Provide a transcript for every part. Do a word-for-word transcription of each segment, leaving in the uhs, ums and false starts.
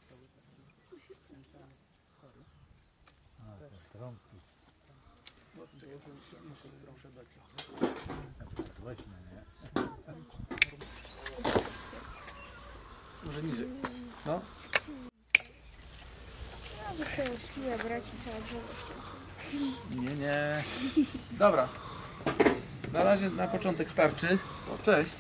Trąbki. Może niżej. No. Ja by się uśpiła brać i całe drzewo. Nie, nie. Dobra. Na razie na początek starczy. O, cześć.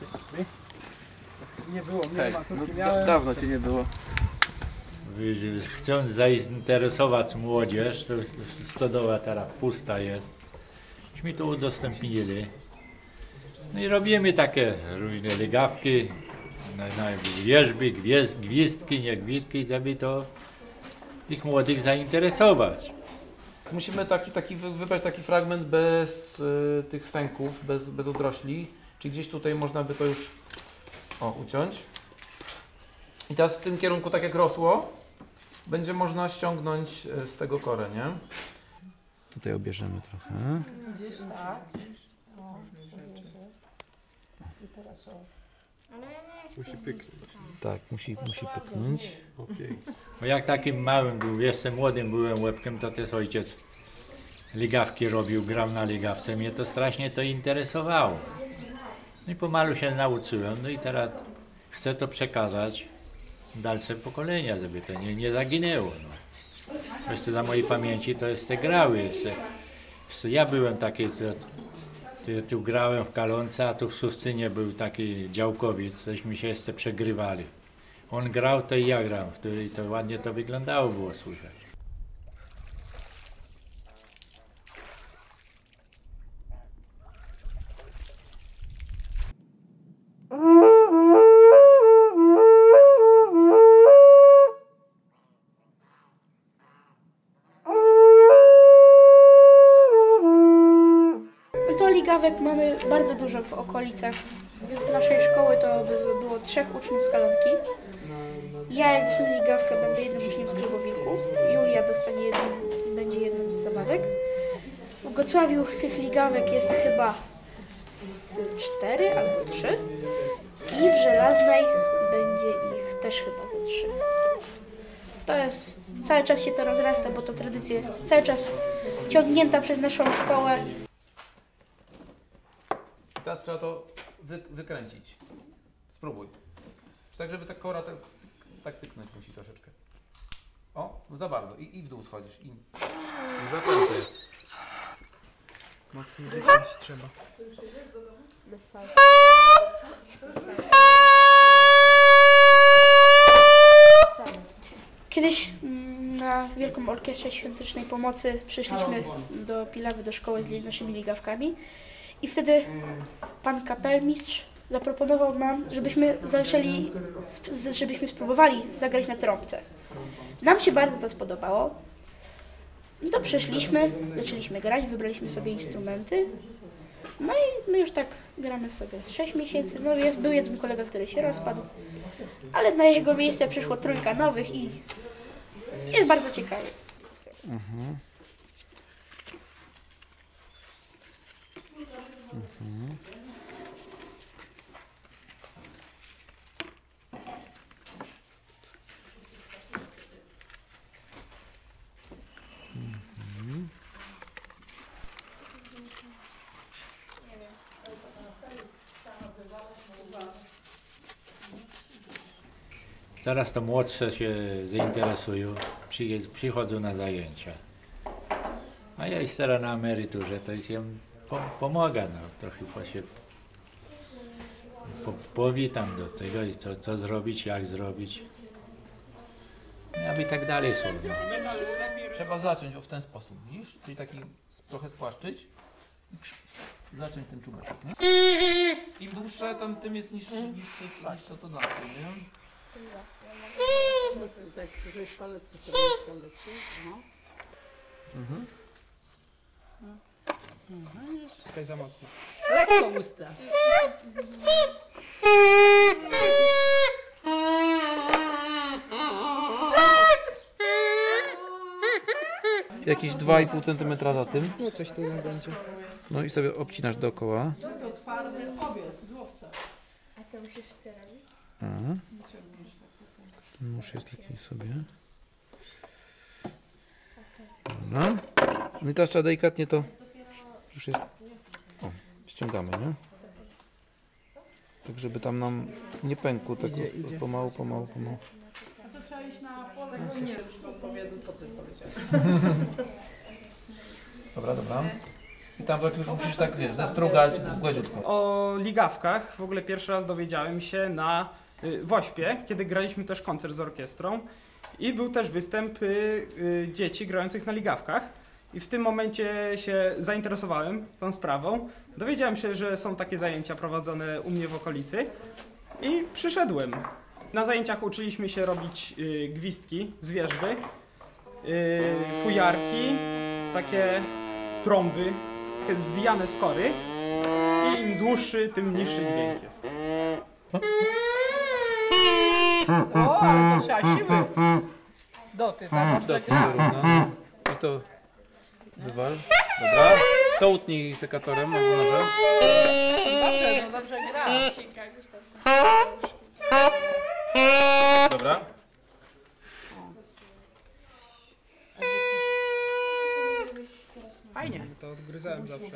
Nie było mnie, Hej, maturki no, da, miałem. dawno cię nie było. Chcąc zainteresować młodzież, to stodoła teraz pusta jest. Myśmy to udostępnili. No i robimy takie różne legawki, na, na wierzby, gwiezd, gwizdki, nie gwizdki, żeby to tych młodych zainteresować. Musimy taki, taki wy- wybrać taki fragment bez y, tych sęków, bez, bez odrośli. Czy gdzieś tutaj można by to już o, uciąć. I teraz w tym kierunku, tak jak rosło, będzie można ściągnąć y, z tego korę, nie? Tutaj obierzemy trochę. Gdzieś tak. Ale ja nie chcę. Musi pyknąć. Tak, musi, musi pyknąć. Okej. Bo jak takim małym był, jeszcze młodym byłem łebkiem, to też ojciec ligawki robił, grał na ligawce. Mnie to strasznie to interesowało. No i pomalu się nauczyłem, no i teraz chcę to przekazać dalsze pokolenia, żeby to nie, nie zaginęło. No. Jeszcze za mojej pamięci to jeszcze grały. Jeszcze, jeszcze ja byłem taki, to, to, tu grałem w Kalonce, a tu w Suszcynie był taki działkowiec, tośmy się jeszcze przegrywali. On grał, to i ja grałem, i to ładnie to wyglądało, było słychać. To ligawek mamy bardzo dużo w okolicach. Z naszej szkoły to by było trzech uczniów z Kalonki. Ja jak dostanę ligawkę, będę jednym uczniem z Grybowilku. Julia dostanie jednym, będzie jednym z Zabawek. W Gocławiu tych ligawek jest chyba z cztery albo trzy. I w Żelaznej będzie ich też chyba ze trzy. To jest, cały czas się to rozrasta, bo to tradycja jest cały czas ciągnięta przez naszą szkołę. Teraz trzeba to wy, wykręcić. Spróbuj. Czy tak, żeby ta kora tak, tak pyknąć musi troszeczkę. O, za bardzo. I, i w dół schodzisz. I... Zapięte jest. Mocniej wyciąć trzeba. Kiedyś mm, na Wielką Orkiestrze Świątecznej Pomocy przyszliśmy do Pilawy, do szkoły z naszymi ligawkami i wtedy pan kapelmistrz zaproponował nam, żebyśmy zaczęli, sp- żebyśmy spróbowali zagrać na trąbce. Nam się bardzo to spodobało. No to przyszliśmy, zaczęliśmy grać, wybraliśmy sobie instrumenty. No i my już tak gramy sobie sześć miesięcy. No jest, był jeden kolega, który się rozpadł, ale na jego miejsce przyszło trójka nowych i jest bardzo ciekawie. Mhm. Mhm. Mhm. Coraz to młodsze się zainteresują, przyje- przychodzą na zajęcia. A ja już teraz na emeryturze, to jest im pom- pomaga, no, trochę po się po, powitam do tego, i co, co zrobić, jak zrobić. No, aby tak dalej są. No. Trzeba zacząć o w ten sposób, widzisz? Czyli taki s- trochę spłaszczyć i zacząć ten czubek, nie? Im dłuższe, tam tym jest niższy, niższy, niższa tonacja, nie? Tak, żeś palec trochę leci. No. Mhm. Mhm. Skaj za mocno. Lekko usta. Jakieś dwa i pół centymetra za tym. No coś tu będzie. No i sobie obcinasz dookoła. To twardy owiec z łowca. A to musisz ty robić? Mhm. Nóż jest taki sobie. Dobra. No i teraz trzeba delikatnie to już jest. O, ściągamy, nie? Tak, żeby tam nam nie pękło, tak Idzie, roz- idzie. pomału, pomału, pomału. A to trzeba iść na pole, no, nie, już powiedzą, po co powiedziałem. Dobra, dobra. I tam tak już musisz tak, wiesz, zestrugać gładziutko. O ligawkach w ogóle pierwszy raz dowiedziałem się na y, Wośpie, kiedy graliśmy też koncert z orkiestrą i był też występ y, y, dzieci grających na ligawkach i w tym momencie się zainteresowałem tą sprawą. Dowiedziałem się, że są takie zajęcia prowadzone u mnie w okolicy i przyszedłem. Na zajęciach uczyliśmy się robić y, gwizdki z wierzby, y, fujarki, takie trąby, takie zwijane skory i im dłuższy, tym niższy dźwięk jest. O, ale to trzeba siły. Doty, tak? Do równa. I to wywal. Dobra. To utnij sekatorem albo nożem. Dobrze, no dobrze gra. Dobra. Fajnie. To odgryzałem zawsze.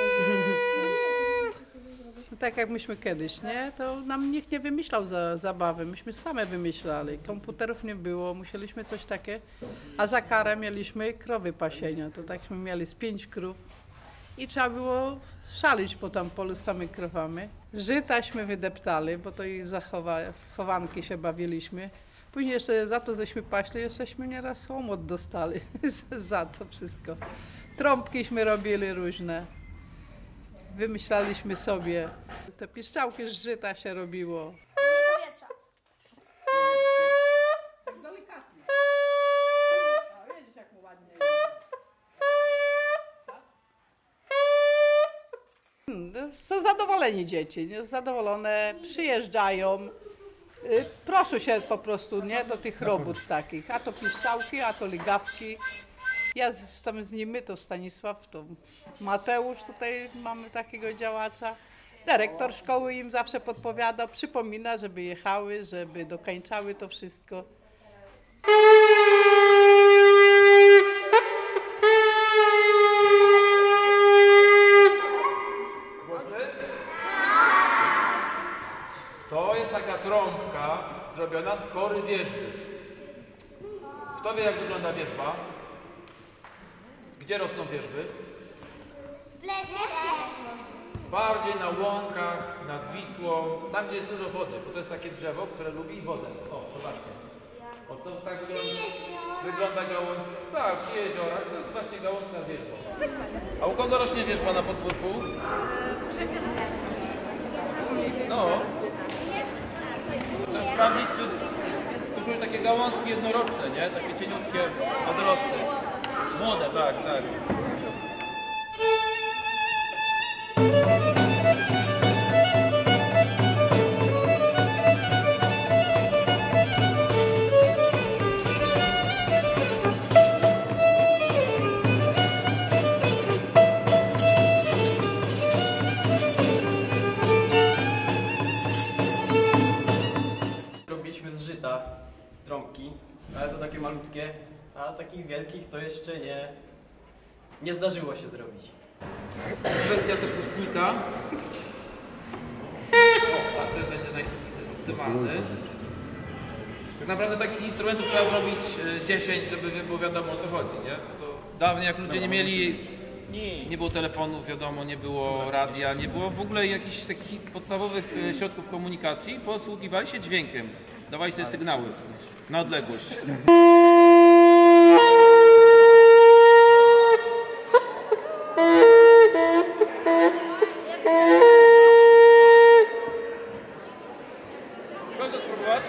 No tak jak myśmy kiedyś, nie? To nam nikt nie wymyślał za zabawy, myśmy same wymyślali. Komputerów nie było, musieliśmy coś takie. A za karę mieliśmy krowy pasienia. To takśmy mieli z pięć krów i trzeba było szalić po tam polu z tymi krowami. Żytaśmy wydeptali, bo to ich zachowa, w chowanki się bawiliśmy. Później jeszcze za to, żeśmy paśli, jeszcześmy nieraz łomot dostali za to wszystko. Trąbkiśmy robili różne. Wymyślaliśmy sobie. Te piszczałki z żyta się robiło. Powietrza. Tak delikatnie. A widzisz, jak mu ładnie hmm, są zadowoleni dzieci, nie? Zadowolone, przyjeżdżają. Y, Proszą się po prostu, nie, do tych robót takich. A to piszczałki, a to ligawki. Ja z, tam z nimi, to Stanisław, to Mateusz, tutaj mamy takiego działacza. Dyrektor szkoły im zawsze podpowiada, przypomina, żeby jechały, żeby dokończały to wszystko. Głośny? To jest taka trąbka zrobiona z kory wierzby. Kto wie, jak wygląda wierzba? Gdzie rosną wierzby? W lesie? Bardziej na łąkach, nad Wisłą, tam gdzie jest dużo wody, bo to jest takie drzewo, które lubi wodę. O, zobaczcie. O, to tak wygląda, wygląda gałązka. Tak, przy jeziorach, to jest właśnie gałązka wierzba. A u kogo rośnie wierzba na podwórku? No. Trzeba sprawdzić, czy to są takie gałązki jednoroczne, nie? Takie cieniutkie odrosty. Młode, tak, tak. Robiliśmy z żyta trąbki, ale to takie malutkie, a takich wielkich to jeszcze nie, nie zdarzyło się zrobić. Kwestia też ustnika. O, a ten będzie najoptymalny. Tak naprawdę takich instrumentów trzeba zrobić e, dziesięć, żeby było wiadomo, o co chodzi, nie? To dawniej jak ludzie nie mieli, nie było telefonów, wiadomo, nie było radia, nie było w ogóle jakichś takich podstawowych e, środków komunikacji, posługiwali się dźwiękiem, dawali sobie sygnały na odległość. Chcesz to spróbować?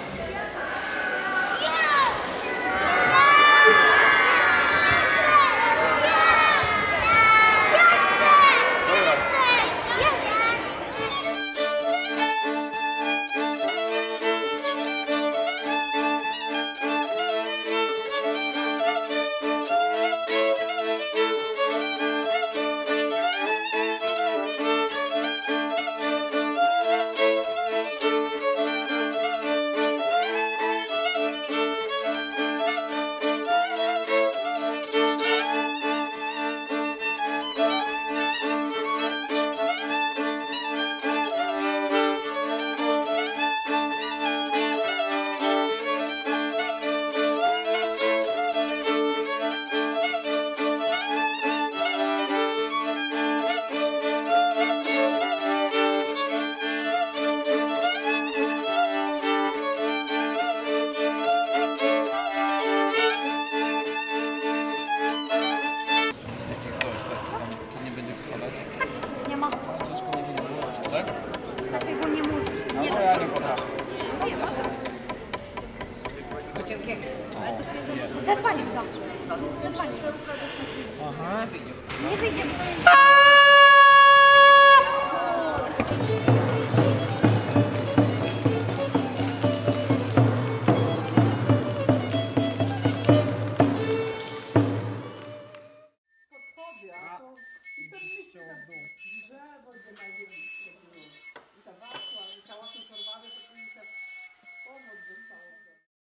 Ja chcę! Zadzwonisz tam. Zadzwonisz. Nie wyjdzie.